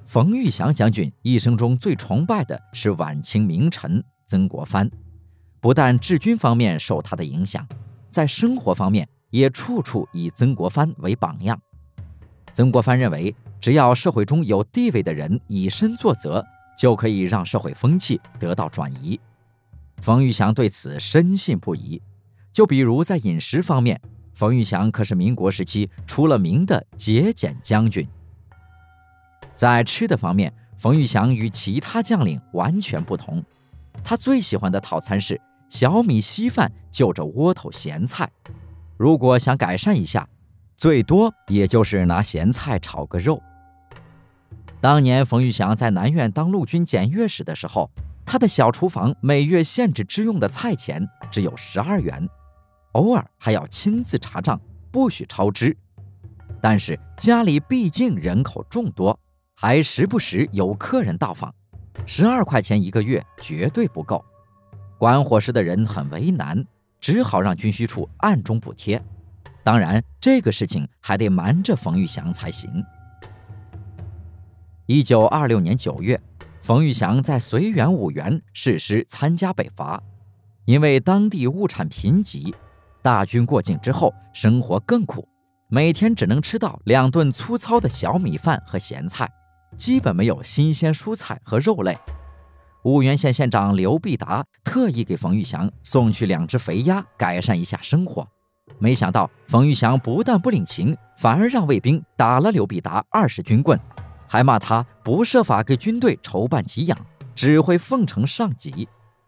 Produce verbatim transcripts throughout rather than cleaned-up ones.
冯玉祥将军一生中最崇拜的是晚清名臣曾国藩，不但治军方面受他的影响，在生活方面也处处以曾国藩为榜样。曾国藩认为，只要社会中有地位的人以身作则，就可以让社会风气得到转移。冯玉祥对此深信不疑。就比如在饮食方面，冯玉祥可是民国时期出了名的节俭将军。在吃的方面，冯玉祥与其他将领完全不同。他最喜欢的套餐是小米稀饭就着窝头咸菜，如果想改善一下，最多也就是拿咸菜炒个肉。当年冯玉祥在南苑当陆军检阅使的时候，他的小厨房每月限制支用的菜钱只有十二元，偶尔还要亲自查账，不许超支。但是家里毕竟人口众多，还时不时有客人到访，十二块钱一个月绝对不够。管伙食的人很为难，只好让军需处暗中补贴。当然，这个事情还得瞒着冯玉祥才行。一九二六年九月，冯玉祥在绥远五原誓师参加北伐。因为当地物产贫瘠，大军过境之后生活更苦，每天只能吃到两顿粗糙的小米饭和咸菜，基本没有新鲜蔬菜和肉类。五原县县长刘必达特意给冯玉祥送去两只肥鸭，改善一下生活。没想到冯玉祥不但不领情，反而让卫兵打了刘必达二十军棍，还骂他不设法给军队筹办给养，只会奉承上级。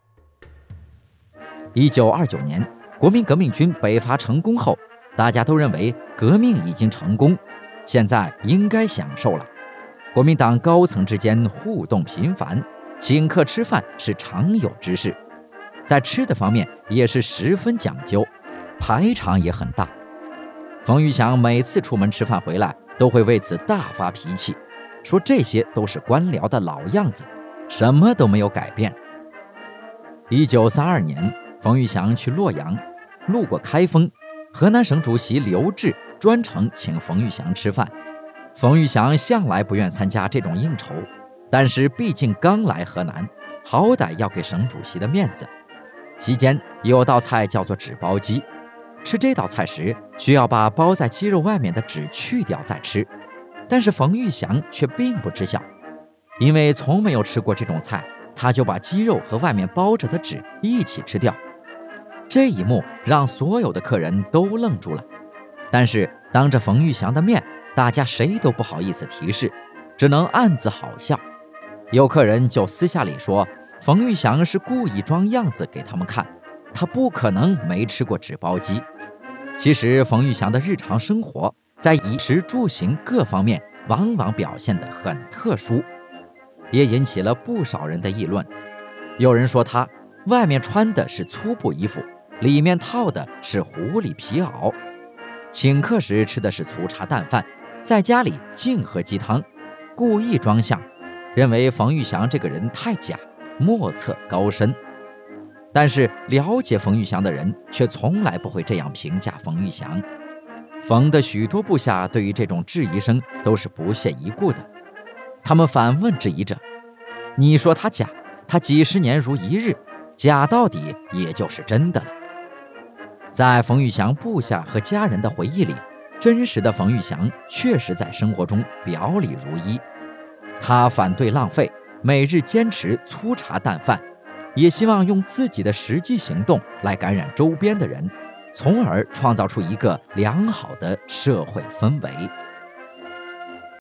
一九二九年，国民革命军北伐成功后，大家都认为革命已经成功，现在应该享受了。国民党高层之间互动频繁，请客吃饭是常有之事，在吃的方面也是十分讲究，排场也很大。冯玉祥每次出门吃饭回来，都会为此大发脾气，说这些都是官僚的老样子，什么都没有改变。一九三二年，冯玉祥去洛阳，路过开封，河南省主席刘峙专程请冯玉祥吃饭。冯玉祥向来不愿参加这种应酬，但是毕竟刚来河南，好歹要给省主席的面子。期间有道菜叫做纸包鸡，吃这道菜时需要把包在鸡肉外面的纸去掉再吃，但是冯玉祥却并不知晓，因为从没有吃过这种菜，他就把鸡肉和外面包着的纸一起吃掉。这一幕让所有的客人都愣住了，但是当着冯玉祥的面，大家谁都不好意思提示，只能暗自好笑。有客人就私下里说，冯玉祥是故意装样子给他们看，他不可能没吃过纸包鸡。其实冯玉祥的日常生活在衣食住行各方面往往表现得很特殊，也引起了不少人的议论。有人说他外面穿的是粗布衣服，里面套的是狐狸皮袄，请客时吃的是粗茶淡饭，在家里净喝鸡汤，故意装相，认为冯玉祥这个人太假，莫测高深。但是了解冯玉祥的人却从来不会这样评价冯玉祥。冯的许多部下对于这种质疑声都是不屑一顾的，他们反问质疑者，你说他假，他几十年如一日，假到底也就是真的了。在冯玉祥部下和家人的回忆里，真实的冯玉祥确实在生活中表里如一。他反对浪费，每日坚持粗茶淡饭，也希望用自己的实际行动来感染周边的人，从而创造出一个良好的社会氛围。